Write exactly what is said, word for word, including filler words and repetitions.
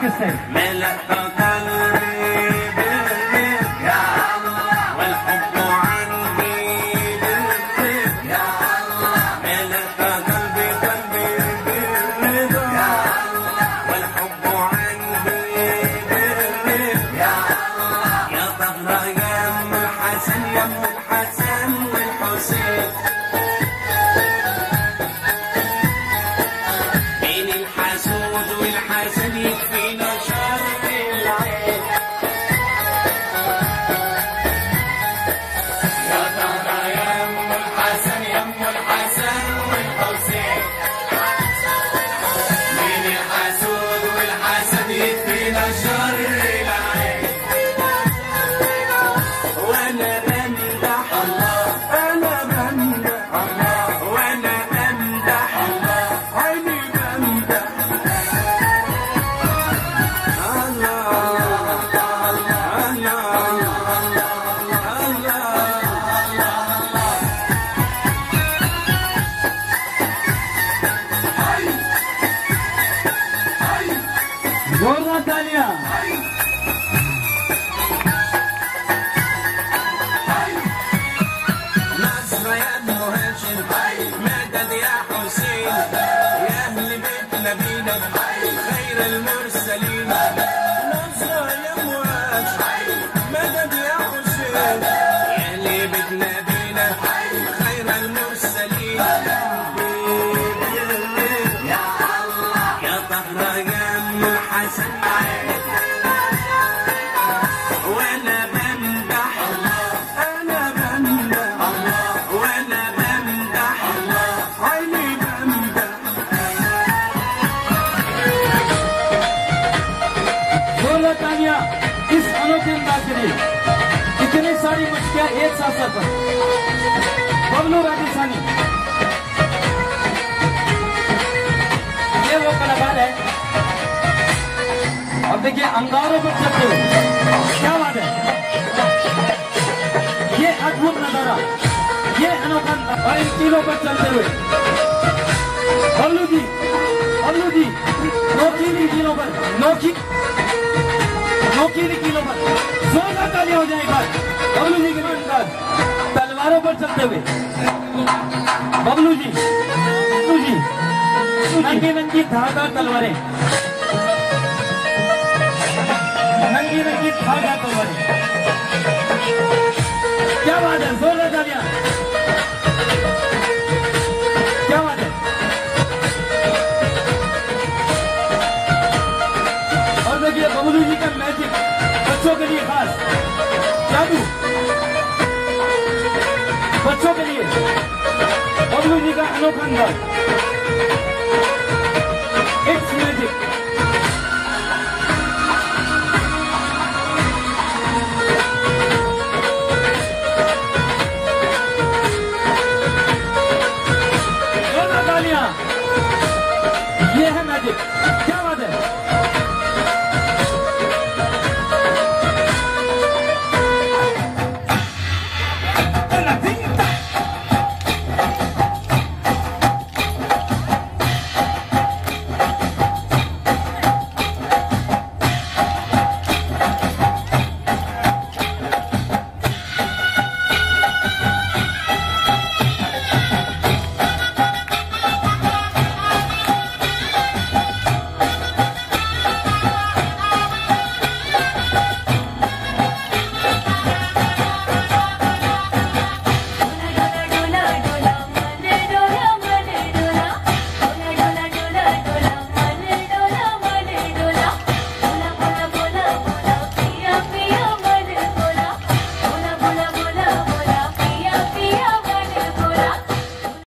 किससे ملأت قلبي بالريح يا الله والحب عندي بالريح يا الله ملأت قلبي قلبي بالرضا يا الله والحب عندي بالريح يا الله يا طهرة يا أم الحسن يا أم الحسن والحسين بين الحسود والحسن يكفينا شر العين يا طهرة يا أم الحسن يا أم الحسن والحسين بين الحسود والحسن يكفينا شر العين وأنا بمدح الله أنا بمدح الله وأنا بمدح الله عيني بمدح जोरदार तालियां نصر يا مهاجر مدد يا حسين يا أهل بيت نبينا خير المرسلين نصر يا مهاجر مدد يا حسين يا أهل بيت نبينا خير المرسلين يا الله يا طهرة يا أم الحسن وأنا بمدح الله أنا بمدح الله وأنا بمدح الله عيني بمدح जोरदार तालियां इस अनोखे अंदाज के लिए इतनी सारी मछलियां एक साथ सर पर बबलू राजस्थानी ये वो कलाकार है अब देखिए अंगारों पर चलते हुए क्या बात है ये अद्भुत नजारा ये अनोखा और इन तीनों पर चलते हुए बबलू जी बबलू जी नोकीली तीनों पर नोकी नोकीली तीनों पर जोरदार तालियां हो जाए बात बबलू जी के अंदाज तलवारों पर चलते हुए बबलू जी बबलू जी नंगी नंगी धारदार तलवारें नंगी नंगी धारदार तलवारें क्या बात है जोरदार तालियां क्या बात है और देखिए बबलू जी का मैजिक बच्चों के लिए खास जादू बच्चों के लिए बबलू जी का अनोखा अंदाज इट्स मैजिक ये है मैजिक क्या